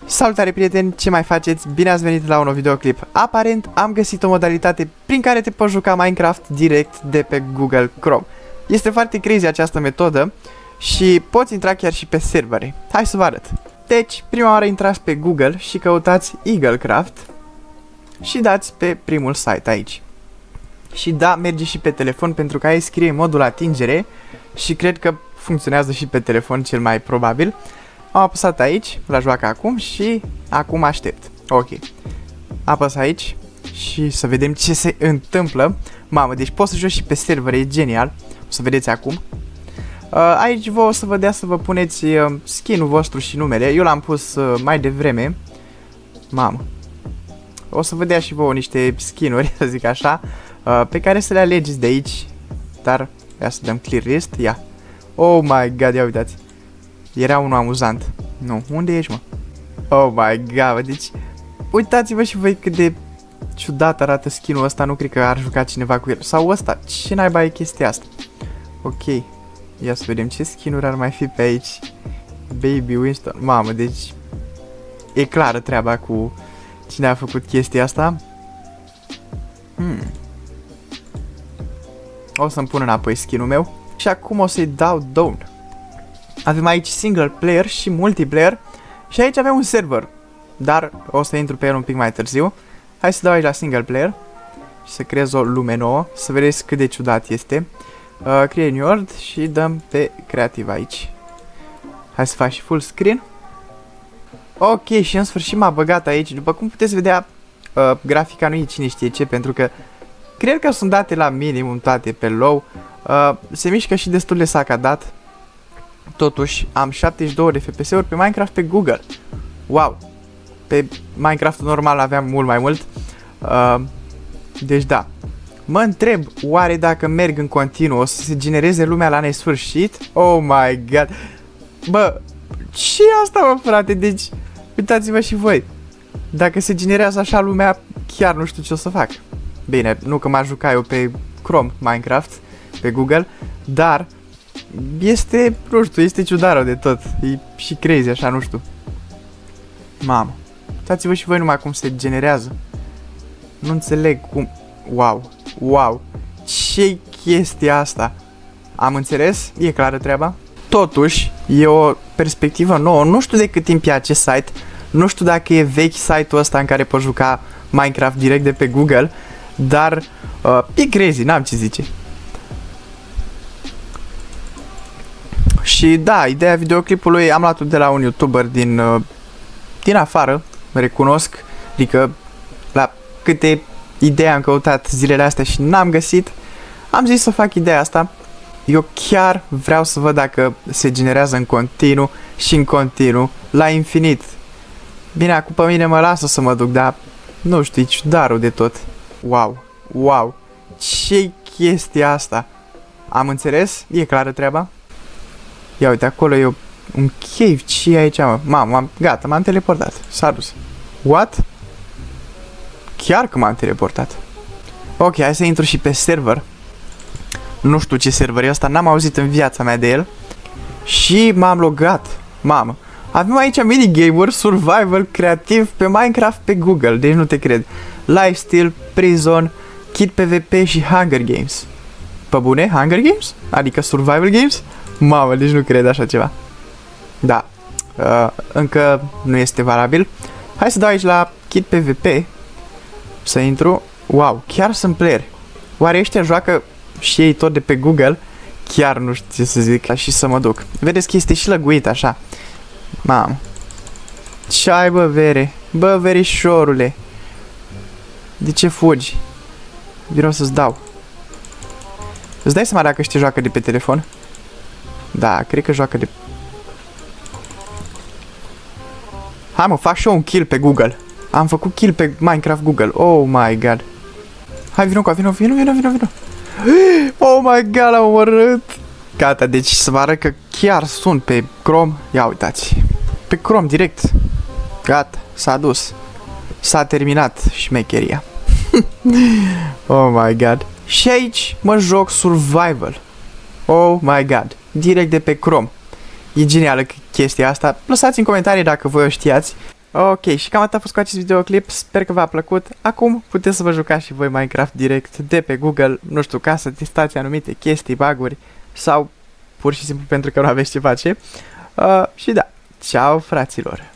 Salutare prieteni, ce mai faceți? Bine ați venit la un nou videoclip. Aparent am găsit o modalitate prin care te poți juca Minecraft direct de pe Google Chrome. Este foarte crazy această metodă și poți intra chiar și pe servere. Hai să vă arăt. Deci, prima oară intrați pe Google și căutați EagleCraft și dați pe primul site aici. Și da, merge și pe telefon pentru că aici scrie modul atingere și cred că funcționează și pe telefon cel mai probabil. Am apăsat aici, la joacă acum și acum aștept. Ok. Apăs aici și să vedem ce se întâmplă. Mamă, deci poți să joci și pe server, e genial. O să vedeți acum. Aici vă o să vă dea să vă puneți skin-ul vostru și numele. Eu l-am pus mai devreme. Mamă. O să vă dea și vouă niște skin-uri, să zic așa, pe care să le alegeți de aici. Dar, ia să dăm clear list, ia. Oh my god, ia uitați. Era unul amuzant. Nu, unde ești, mă? Oh my god, deci uitați-vă și voi cât de ciudat arată skin-ul ăsta. Nu cred că ar juca cineva cu el. Sau ăsta, ce naiba e chestia asta? Ok, ia să vedem ce skin-uri ar mai fi pe aici. Baby Winston, mamă, deci e clară treaba cu cine a făcut chestia asta. O să-mi pun înapoi skin-ul meu. Și acum o să-i dau down. Avem aici single player și multiplayer. Și aici avem un server. Dar o să intru pe el un pic mai târziu. Hai să dau aici la single player și să creez o lume nouă. Să vedeți cât de ciudat este. Create new world și dăm pe creativ aici. Hai să fac și full screen. Ok, și în sfârșit m-a băgat aici. După cum puteți vedea, grafica nu e cine știe ce, pentru că cred că sunt date la minimum toate pe low. Se mișcă și destul de sacadat. Totuși, am 72 de FPS-uri pe Minecraft pe Google. Wow! Pe Minecraft normal aveam mult mai mult. Deci da. Mă întreb, oare dacă merg în continuu o să se genereze lumea la nesfârșit? Oh my god! Bă, ce asta, mă, frate? Deci, uitați-vă și voi. Dacă se generează așa lumea, chiar nu știu ce o să fac. Bine, nu că m-aș juca eu pe Chrome Minecraft, pe Google, dar este, nu știu, este ciudat de tot. E și crazy, așa, nu știu. Mamă. Uitați-vă și voi numai cum se generează. Nu înțeleg cum... Wow. Wow. Ce-i chestia asta? Am înțeles? E clară treaba? Totuși, e o perspectivă nouă. Nu știu de cât timp e acest site. Nu știu dacă e vechi site-ul ăsta în care poți juca Minecraft direct de pe Google. Dar e crazy, n-am ce zice. Și da, ideea videoclipului am luat-o de la un YouTuber din afară, recunosc. Adică la câte idei am căutat zilele astea și n-am găsit, am zis să fac ideea asta. Eu chiar vreau să văd dacă se generează în continuu și în continuu, la infinit. Bine, acum pe mine mă lasă să mă duc, dar nu știu, e ciudarul de tot. Wow, wow, ce-i chestia asta? Am înțeles? E clară treaba? Ia uite, acolo e un cave. Ce e aici, mă? Mamă, gata, m-am teleportat. S-a dus. What? Chiar că m-am teleportat. Ok, hai să intru și pe server. Nu știu ce server e ăsta, n-am auzit în viața mea de el. Și m-am logat. Mamă. Avem aici minigame-uri, survival, creativ pe Minecraft pe Google. Deci nu te cred. Lifesteal, Prison, Kit PvP și Hunger Games. Pe bune? Hunger Games? Adică survival games? Mamă, deci nu cred așa ceva. Da. Încă nu este valabil. Hai să dau aici la Kit PvP. Să intru. Wow, chiar sunt player. Oare ăștia joacă și ei tot de pe Google? Chiar nu știu ce să zic. Și să mă duc. Vedeți că este și lăguit așa. Mamă. Ce ai, bă, vere? Bă, verișorule. De ce fugi? Vino să-ți dau. Îți dai seama dacă ăștia joacă de pe telefon? Da, cred că joacă de... Hai, mă, fac și eu un kill pe Google. Am făcut kill pe Minecraft Google. Oh my god. Hai, vino cu vino. Oh my god, l-am omorât. Gata, deci să vă arăt că chiar sunt pe Chrome. Ia uitați. Pe Chrome direct. Gata, s-a dus. S-a terminat șmecheria. Oh my god. Și aici mă joc survival. Oh my god. Direct de pe Chrome. E genială chestia asta. Lăsați în comentarii dacă voi o știați. Ok, și cam atât a fost cu acest videoclip, sper că v-a plăcut. Acum puteți să vă jucați și voi Minecraft direct de pe Google, nu știu, ca să testați anumite chestii, bug-uri sau pur și simplu pentru că nu aveți ce face. Și da, ceau fraților!